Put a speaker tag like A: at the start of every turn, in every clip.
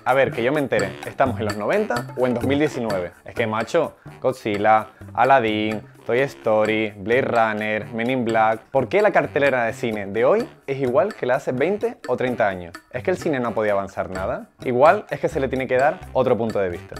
A: A ver, que yo me entere, ¿estamos en los 90 o en 2019? Es que, macho, Godzilla, Aladdin, Toy Story, Blade Runner, Men in Black... ¿Por qué la cartelera de cine de hoy es igual que la de hace 20 o 30 años? ¿Es que el cine no ha podido avanzar nada? Igual es que se le tiene que dar otro punto de vista.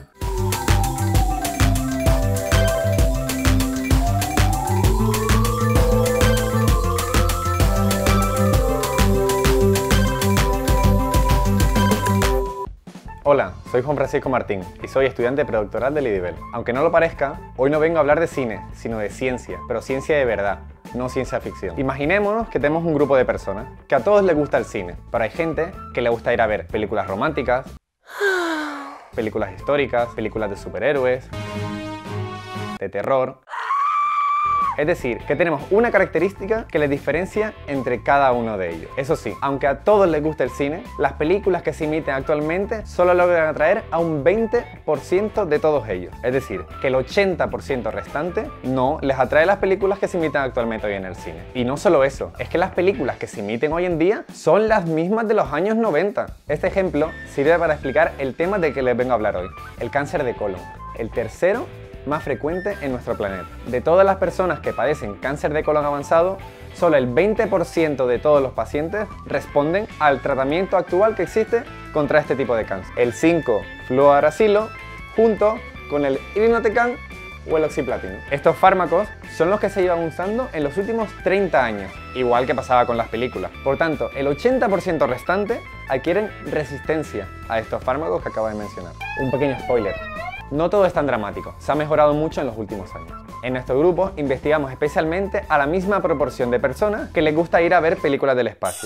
A: Hola, soy Juan Francisco Martín y soy estudiante predoctoral del IDIVEL. Aunque no lo parezca, hoy no vengo a hablar de cine, sino de ciencia, pero ciencia de verdad, no ciencia ficción. Imaginémonos que tenemos un grupo de personas, que a todos les gusta el cine, pero hay gente que le gusta ir a ver películas románticas, películas históricas, películas de superhéroes, de terror... Es decir, que tenemos una característica que les diferencia entre cada uno de ellos. Eso sí, aunque a todos les gusta el cine, las películas que se emiten actualmente solo logran atraer a un 20% de todos ellos. Es decir, que el 80% restante no les atrae las películas que se emiten actualmente hoy en el cine. Y no solo eso, es que las películas que se emiten hoy en día son las mismas de los años 90. Este ejemplo sirve para explicar el tema del que les vengo a hablar hoy, el cáncer de colon, el tercero más frecuente en nuestro planeta. De todas las personas que padecen cáncer de colon avanzado, solo el 20% de todos los pacientes responden al tratamiento actual que existe contra este tipo de cáncer. El 5-fluoracilo junto con el irinotecan o el oxiplatino. Estos fármacos son los que se llevan usando en los últimos 30 años, igual que pasaba con las películas. Por tanto, el 80% restante adquieren resistencia a estos fármacos que acabo de mencionar. Un pequeño spoiler. No todo es tan dramático, se ha mejorado mucho en los últimos años. En nuestro grupo investigamos especialmente a la misma proporción de personas que les gusta ir a ver películas del espacio.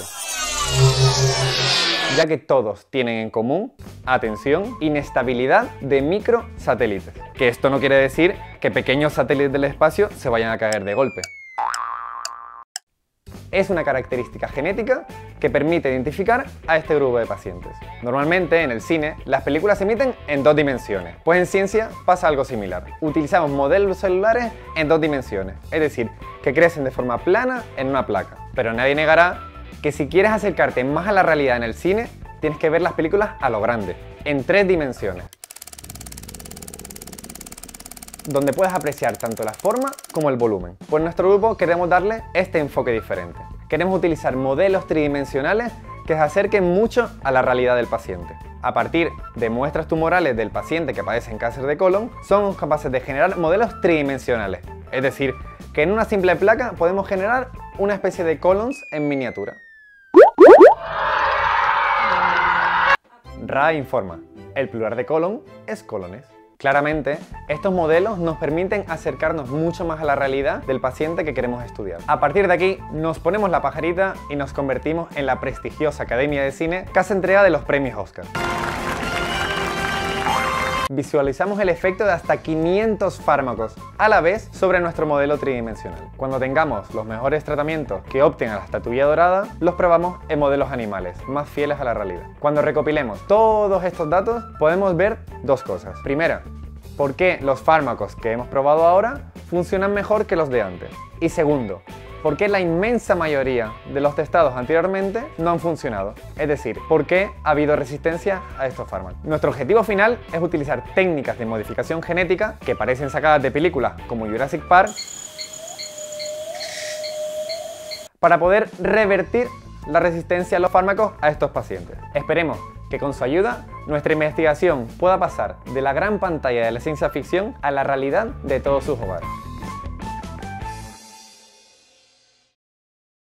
A: Ya que todos tienen en común, atención, inestabilidad de microsatélites. Que esto no quiere decir que pequeños satélites del espacio se vayan a caer de golpe. Es una característica genética que permite identificar a este grupo de pacientes. Normalmente en el cine las películas se emiten en 2 dimensiones, pues en ciencia pasa algo similar. Utilizamos modelos celulares en 2 dimensiones, es decir, que crecen de forma plana en una placa. Pero nadie negará que si quieres acercarte más a la realidad en el cine, tienes que ver las películas a lo grande, en 3 dimensiones. Donde puedes apreciar tanto la forma como el volumen. Pues en nuestro grupo queremos darle este enfoque diferente. Queremos utilizar modelos tridimensionales que se acerquen mucho a la realidad del paciente. A partir de muestras tumorales del paciente que padece cáncer de colon, somos capaces de generar modelos tridimensionales. Es decir, que en una simple placa podemos generar una especie de colons en miniatura. RA informa, el plural de colon es colones. Claramente, estos modelos nos permiten acercarnos mucho más a la realidad del paciente que queremos estudiar. A partir de aquí, nos ponemos la pajarita y nos convertimos en la prestigiosa Academia de Cine que hace entrega de los premios Oscar. Visualizamos el efecto de hasta 500 fármacos a la vez sobre nuestro modelo tridimensional. Cuando tengamos los mejores tratamientos que opten a la estatuilla dorada, los probamos en modelos animales, más fieles a la realidad. Cuando recopilemos todos estos datos, podemos ver 2 cosas. Primera, por qué los fármacos que hemos probado ahora funcionan mejor que los de antes. Y segundo, ¿por qué la inmensa mayoría de los testados anteriormente no han funcionado? Es decir, ¿por qué ha habido resistencia a estos fármacos? Nuestro objetivo final es utilizar técnicas de modificación genética que parecen sacadas de películas como Jurassic Park para poder revertir la resistencia a los fármacos a estos pacientes. Esperemos que con su ayuda nuestra investigación pueda pasar de la gran pantalla de la ciencia ficción a la realidad de todos sus hogares.